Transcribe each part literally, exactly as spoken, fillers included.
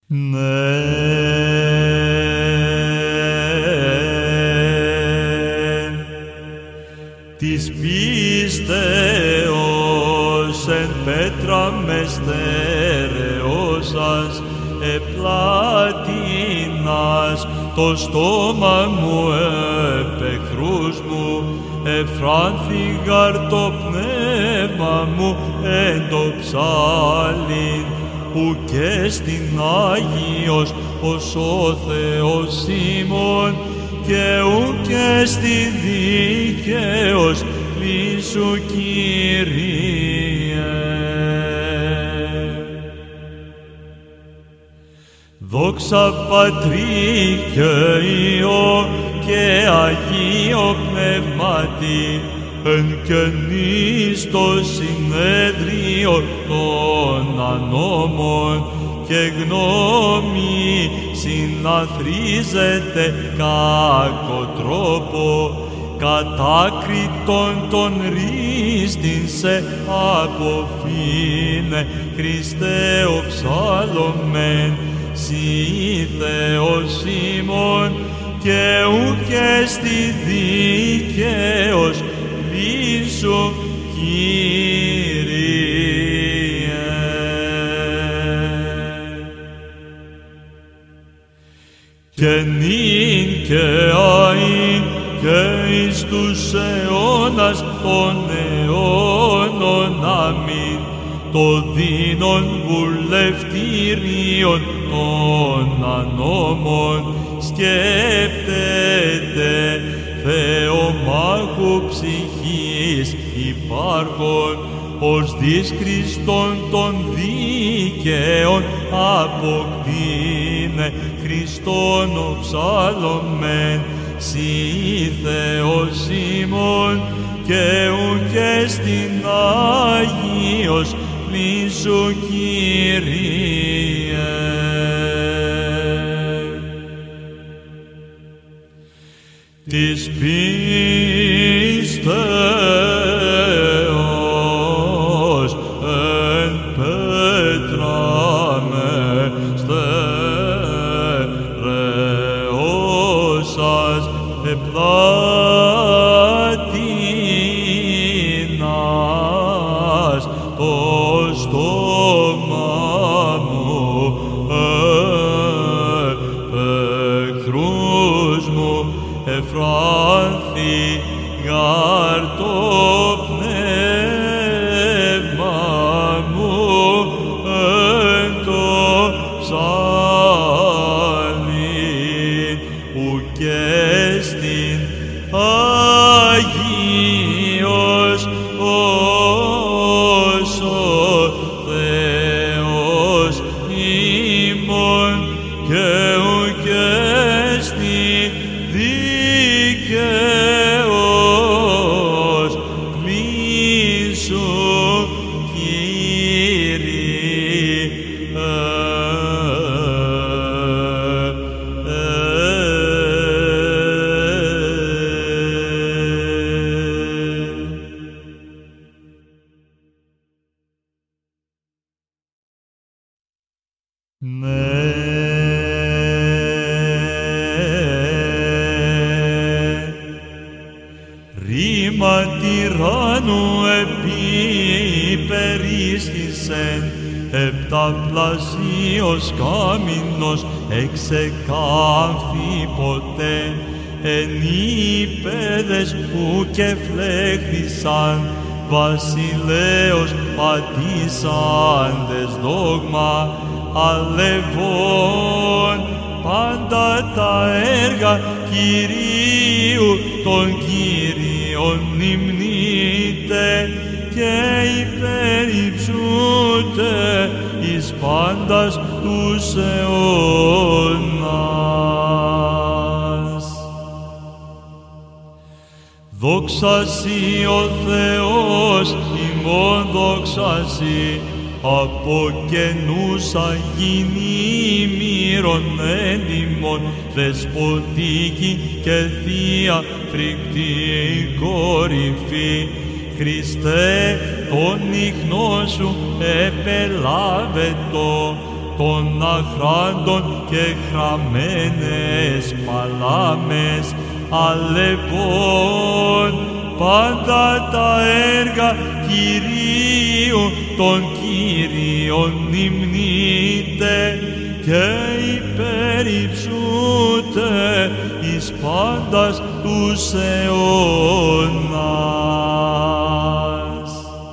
Ναι, της πίστεως εν πέτρα με στερεώσας επλάτινας το στόμα μου επ' εχθρούς μου, εφράνθηγαρ το πνεύμα μου εν το ψάλιν, ουκ στην Άγιος ως ο Θεός ημών, και ουκ στη δίκαιος κλείσου Κύριε. Δόξα Πατρί και Υιό και Αγίο Πνεύματι, εν καινή στο συνέδριο των ανώμων, και γνώμη συναθρίζεται κάκο τρόπο, κατάκριτον των ρίστην σε αποφύνε, Χριστέ ο ψάλλομεν, Συ Θεός ημών, και ουκ στη δίκαιος κλείσου Κύριε. Και νυν και αΐν και εις τους αιώνας των αιώνων αμήν, το δίνον βουλευτήριον των ανώμων σκέπτεται, Θεομάχου ψυχής υπάρχων, ως δις Χριστόν των δίκαιων αποκτήνε, Χριστόν ο ψάλλομεν, Συ Θεός ημών, και ουκ στην Άγιος κλείσου Κύριε. Της πίστεως εν πέτρα με στερεώσας επλάτινας το στόμα μου επ' εχθρούς μου, εφράνθηγαρ το πνεύμα μου εν το ψάλιν, ουκ στην Άγιος ως ο Θεός ημών, και ουκ στην δίκαιος κλείσου Κύριε. Ναι, ρήμα τυράννου επίπερίσχυσεν, επταπλασίος κάμινος εξεκάμφθη ποτέ, εν είπεδες ουκ εφλέχθησαν, βασιλέως πατήσαντες δόγμα, αλευών πάντα τα έργα Κυρίου των Κύριων υμνείτε, και υπερυψούτε εις πάντας τους αιώνας. Δόξα Συ ο Θεός ημών, δόξα Συ, από καινούς αγίνη μύρων εν ημών, δεσποτική και θεία φρικτή κορυφή, Χριστέ, τον ίχνο σου επελάβετο, των αχράντων και χραμένες παλάμες αλευών, πάντα τα έργα Κυρίου των Κύριων υμνείτε και υπερυψούτε εις πάντας τους αιώνας.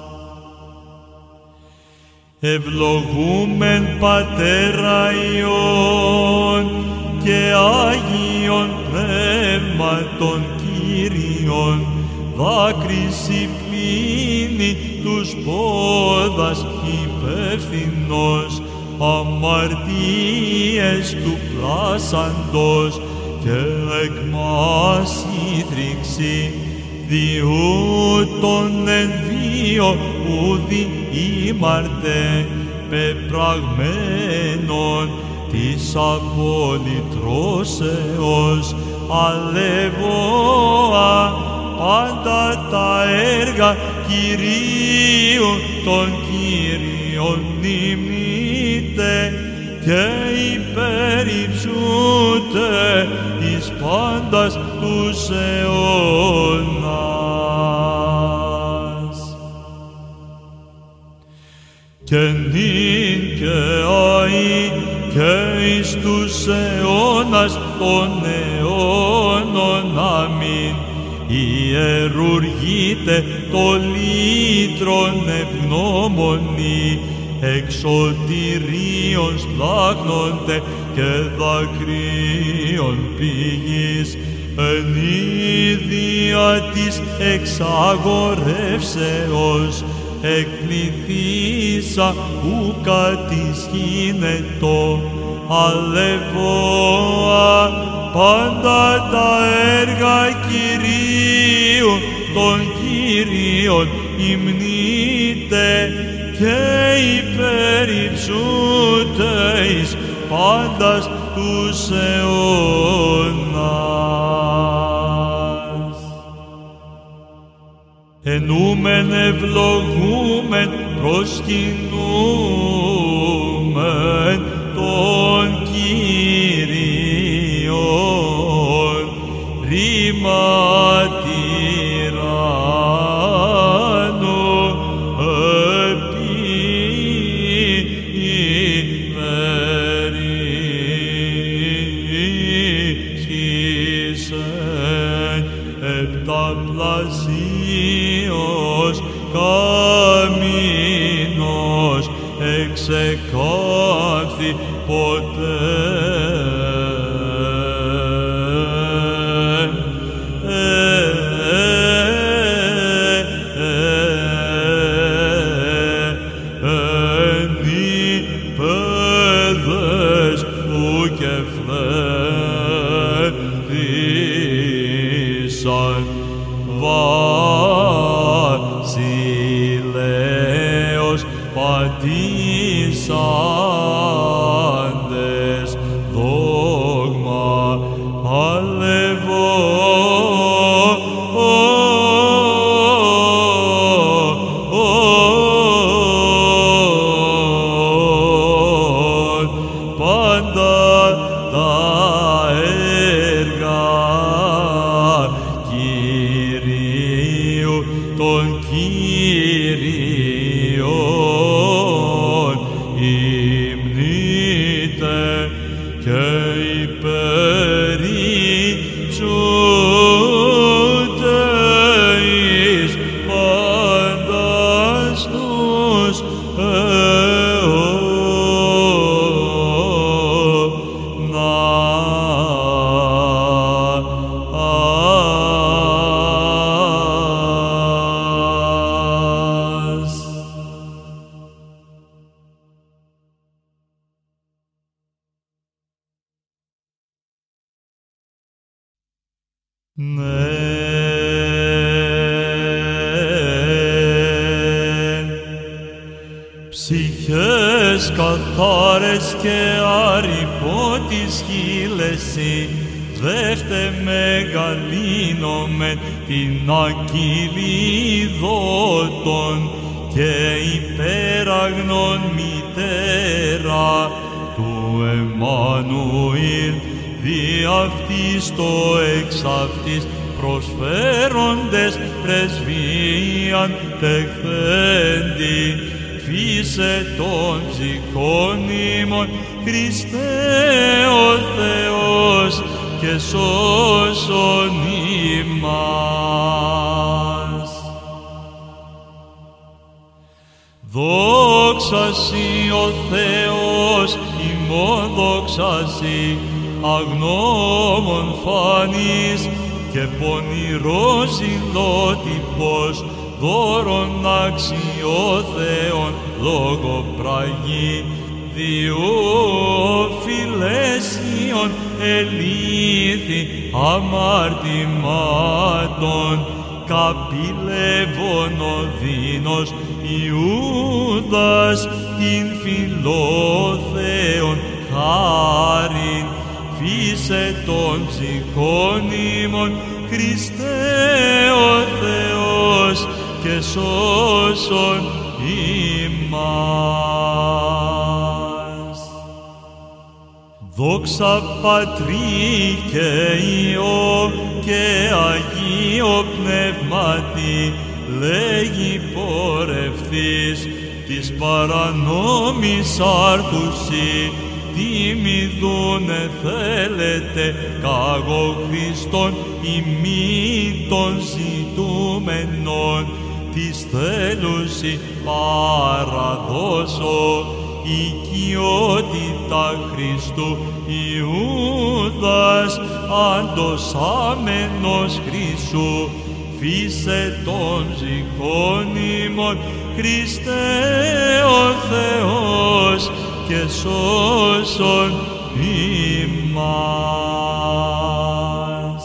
Ευλογούμεν Πατέρα Υιόν και Άγιον Πνεύματον Κύριον, δάκρυση πλύνει τους πόδας υπεύθυνος, αμαρτίες του πλάσαντος και εκμάση θρηξή, διούτων εν βίο ουδι ήμαρτε πεπραγμένων της απολυτρώσεως αλευόα, πάντα τα έργα Κυρίου των Κύριων υμνείτε και υπερυψούτε εις πάντας τους αιώνας. Και νυν και αεί και εις τους αιώνας των αιώνων. Αμήν. Ιερουργείτε το λύτρον ευγνώμονη, εξωτηρίων σπλάγνονται και δακρύων πηγής, εν ίδια της εξαγορεύσεως, εκπληθήσα ου κατησχύνετο, αλευόα, πάντα τα έργα Κυρίου των Κύριων υμνείτε και υπερυψούτε εις πάντας τους αιώνας. Ενούμεν ευλογούμεν προσκυνούμεν τον Κύριον, ρήμα τυράννου επιμερίσχυσεν επταπλασίως καμίνος εξεκάφθη ποτέ. Βασιλέος πατήσαντες δόγμα αλευών, πάντα τα έργα Κυρίου των Κύριων υμνείτε και υπερυψούτε εις πάντας τους αιώνας. Ναι, ψυχές καθάρες και αρυπότης χείλεση, δεύτε μεγαλύνομεν την ακυλίδωτον και υπέραγνον μητέρα, Εμμανουήλ, δι' αυτής το εξ αυτής προσφέροντες πρεσβείαν τεχθέντη, φύσε των ψυχών ημών, Χριστέ ο Θεός, και σώσον ημάς. Δόξα σοι ο Θεός, ημών δόξα σοι, αγνώμων φανής και πονηρός υλότυπος, δώρον αξιόθεον λογοπραγή, διοφιλέσιον ελήθη αμαρτημάτων, καπηλεύων οδύνος Ιούδας την φιλόθεον χάριν, φύσε των ψυχών ημών, Χριστέ ο Θεός, και σώσον ημάς. Δόξα Πατρί και Υιό και Αγίο Πνεύματι, λέγει πορευθείς της παρανόμης άρτουσι, τιμηθούνε θέλετε κάγω Χριστόν ημί των ζητούμενων, της θέλουσι παραδώσω οικειότητα Χριστού Ιούδας αντοσάμενος Χρυσού, φύσε των ψυχών ημών, Χριστέ ο Θεός, και σώσον ημάς.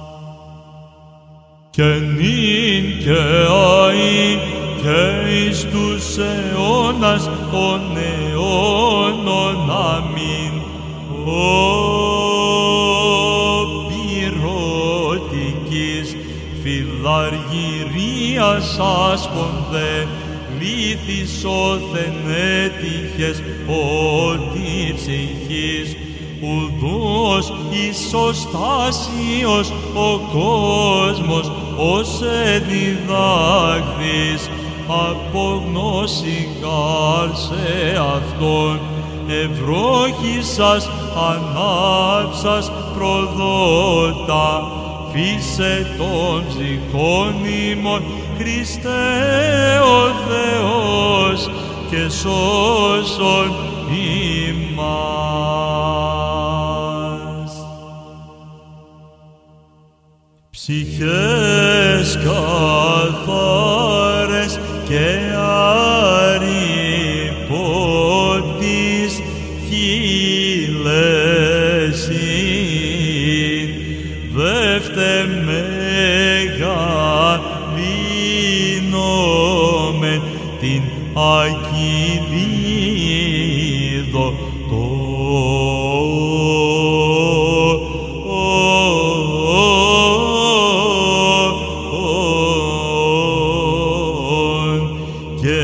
Και νυν και αεί και εις τους αιώνας των αιώνων. Αμήν. Ο πυρώτικης φιλαργυρίας άσπονδε, λύθης όθεν έτυχες ότι ψυχής, ουδός ισοστάσιος ο κόσμος ως εδιδάχθης, από γνώση γάρ σε αυτόν, ευρόχησας ανάψας προδότα, φύσε των ψυχών ημών, Χριστέ ο Θεός, και σώσον ημάς. Ψυχές καθάρες και αρυπότης χείλεσιν, δεύτε μεγαλύνομεν την Ακυλίδο και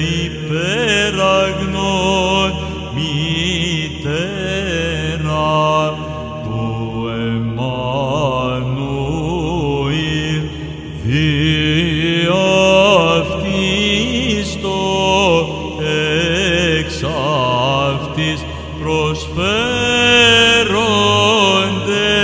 υπεραγνών μητέρα του Εμμανουήλ, δι' αυτής το εξ αυτής προσφέρονται